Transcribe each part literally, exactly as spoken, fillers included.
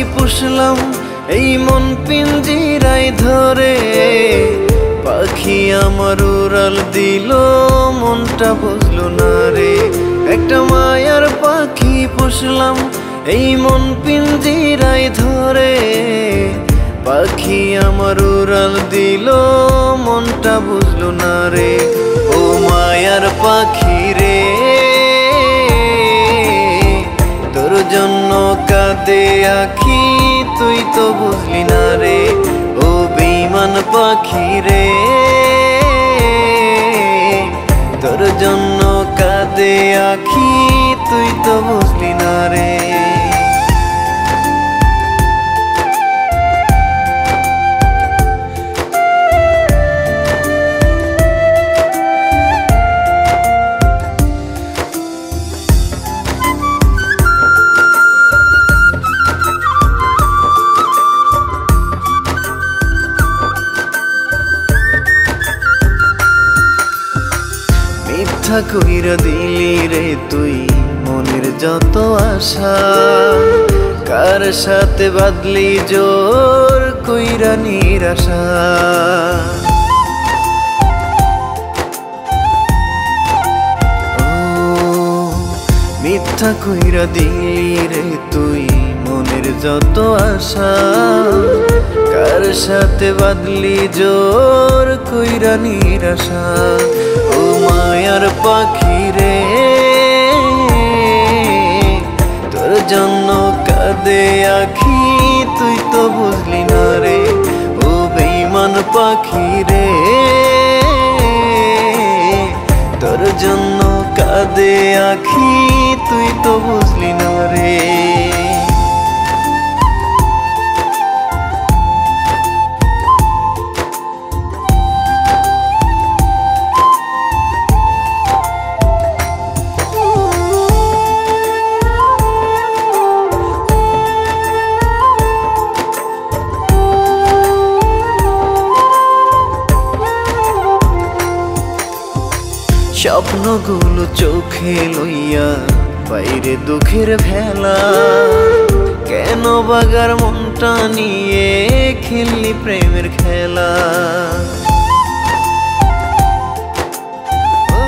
পুষলাম এই মন পিঞ্জিরায় ধরে, পাখি আমার উড়াল দিল মনটা বুঝলো না রে। একটা মায়ার পাখি পুষলাম এই মন পিঞ্জিরায় ধরে, পাখি আমার উড়াল দিল মনটা বুঝলো না রে। ও মায়ার পাখি রে, তোর জন্য কাঁদে আখি তুই তো বুঝলি না রে। ও বেঈমান পাখি রে, তোর জন্য কাঁদে আখি তুই তো বুঝলি না রে। মিথ্যা কইরা দিলি রে তুই মনের যত আশা, কার সাথে বাঁধলি জোর কইরা নিরাশা। ও মিথ্যা কইরা দিলি রে তুই মনের যত আশা, কার সাথে বাঁধলি জোর কইরা নিরাশা। ও মায়ার পাখি রে, তোর জন্য কাঁদে আখি তুই তো বুঝলি না রে। ও বেঈমান পাখি রে, তোর জন্য কাঁদে আখি তুই তো বুঝলি না রে। স্বপ্নগুলো চোখে লইয়া বাইরে দুঃখের ভেলা, কেন বাগার মনটা নিয়ে খেললি প্রেমের খেলা। ও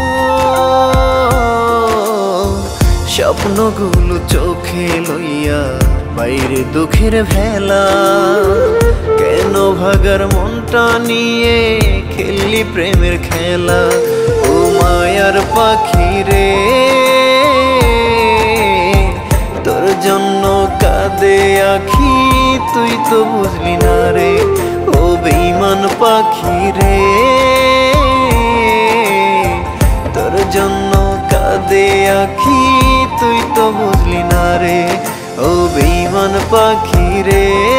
স্বপ্নগুলো চোখে লইয়া বাইরে দুঃখের ভেলা, কেন ভাগার মনটা নিয়ে খেললি প্রেমের খেলা। ও মায়ার পাখি রে, তোর জন্য কাঁদে আখি তুই তো বুঝলি না রে। ও বেঈমান পাখি রে, তোর জন্য কাঁদে আখি তুই তো বুঝলি না রে। ও বেঈমান পাখি রে।